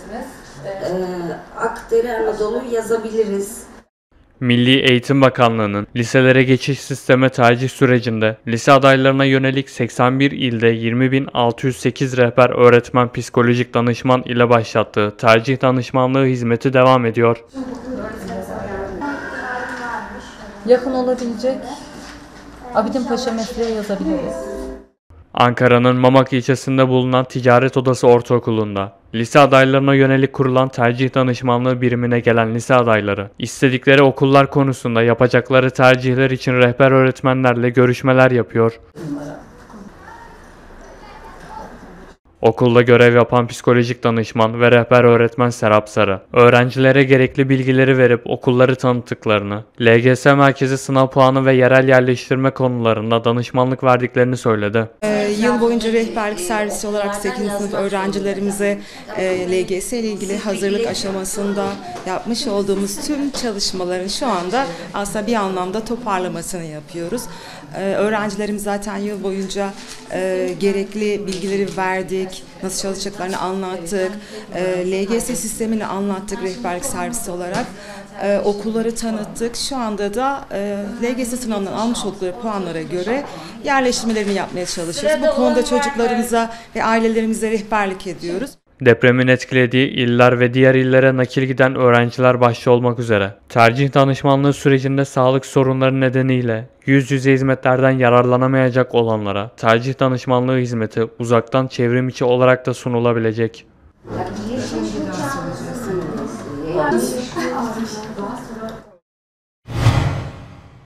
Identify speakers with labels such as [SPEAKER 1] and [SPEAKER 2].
[SPEAKER 1] yazabilirsiniz.
[SPEAKER 2] Akdere Anadolu yazabiliriz.
[SPEAKER 3] Milli Eğitim Bakanlığı'nın liselere geçiş sisteme tercih sürecinde lise adaylarına yönelik 81 ilde 20.608 rehber öğretmen psikolojik danışman ile başlattığı tercih danışmanlığı hizmeti devam ediyor.
[SPEAKER 1] Yakın olabilecek Abidinpaşa Mesleği yazabiliriz.
[SPEAKER 3] Ankara'nın Mamak ilçesinde bulunan Ticaret Odası Ortaokulu'nda lise adaylarına yönelik kurulan tercih danışmanlığı birimine gelen lise adayları, istedikleri okullar konusunda yapacakları tercihler için rehber öğretmenlerle görüşmeler yapıyor. Okulda görev yapan psikolojik danışman ve rehber öğretmen Serap Sarı, öğrencilere gerekli bilgileri verip okulları tanıttıklarını, LGS merkezi sınav puanı ve yerel yerleştirme konularında danışmanlık verdiklerini söyledi.
[SPEAKER 4] Yıl boyunca rehberlik servisi olarak 8. sınıf öğrencilerimize LGS ile ilgili hazırlık aşamasında yapmış olduğumuz tüm çalışmaların şu anda aslında bir anlamda toparlamasını yapıyoruz. Öğrencilerimiz zaten yıl boyunca gerekli bilgileri verdik, nasıl çalışacaklarını anlattık, LGS sistemini anlattık rehberlik servisi olarak. Okulları tanıttık. Şu anda da LGS sınavından almış oldukları puanlara göre yerleştirmelerini yapmaya çalışıyoruz. Bu konuda çocuklarımıza ve ailelerimize rehberlik ediyoruz.
[SPEAKER 3] Depremin etkilediği iller ve diğer illere nakil giden öğrenciler başta olmak üzere tercih danışmanlığı sürecinde sağlık sorunları nedeniyle yüz yüze hizmetlerden yararlanamayacak olanlara tercih danışmanlığı hizmeti uzaktan çevrim içi olarak da sunulabilecek.